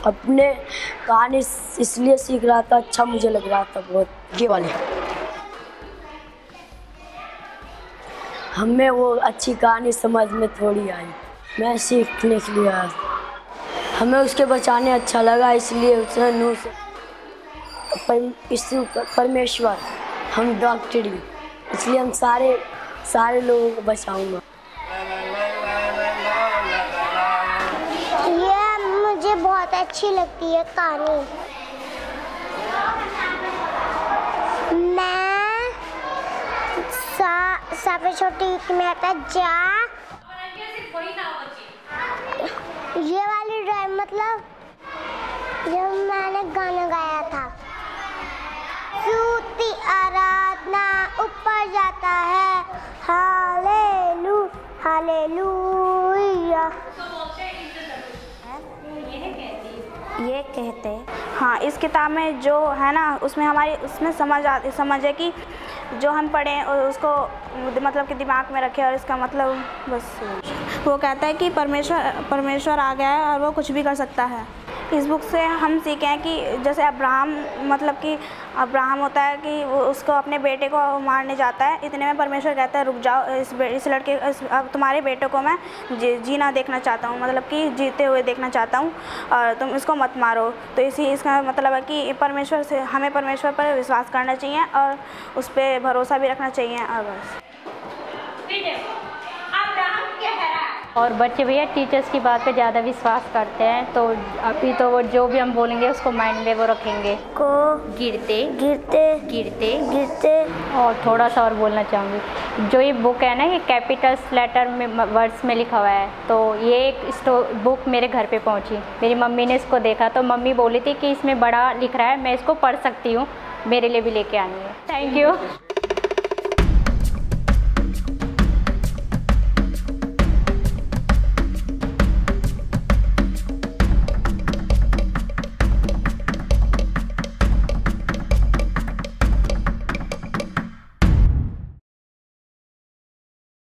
अपने कहानी इसलिए सीख रहा था, अच्छा मुझे लग रहा था बहुत। ये वाले हमें वो अच्छी कहानी समझ में थोड़ी आई, मैं सीखने के लिए आया। हमें उसके बचाने अच्छा लगा, इसलिए उसने नूह से परमेश्वर हम डॉक्टरी, इसलिए हम सारे लोगों को बचाऊंगा। ये मुझे बहुत अच्छी लगती है कहानी। मैं सबसे छोटी में आता जा, ये वाली ड्राइंग मतलब जब मैंने गाना गाया था, स्तुति आराधना ऊपर जाता है, हालेलुया। ये कहते हैं हाँ, इस किताब में जो है ना, उसमें समझ है कि जो हम पढ़ें और उसको मतलब कि दिमाग में रखें, और इसका मतलब बस वो कहता है कि परमेश्वर आ गया है और वो कुछ भी कर सकता है। इस बुक से हम सीखें कि जैसे अब्राहम होता है कि वो उसको अपने बेटे को मारने जाता है, इतने में परमेश्वर कहता है रुक जाओ, इस लड़के अब तुम्हारे बेटे को मैं जीना देखना चाहता हूँ, मतलब कि जीते हुए देखना चाहता हूँ, और तुम इसको मत मारो। तो इसका मतलब है कि हमें परमेश्वर पर विश्वास करना चाहिए और उस पर भरोसा भी रखना चाहिए। और बस और बच्चे भैया टीचर्स की बात पे ज़्यादा विश्वास करते हैं, तो अभी तो वो जो भी हम बोलेंगे उसको माइंड में वो रखेंगे। को गिरते। और थोड़ा सा और बोलना चाहूँगी, जो ये बुक है ना, ये कैपिटल्स लेटर में वर्ड्स में लिखा हुआ है, तो ये एक बुक मेरे घर पे पहुँची, मेरी मम्मी ने इसको देखा तो मम्मी बोली थी कि इसमें बड़ा लिख रहा है, मैं इसको पढ़ सकती हूँ, मेरे लिए भी लेके आनी है। Thank you.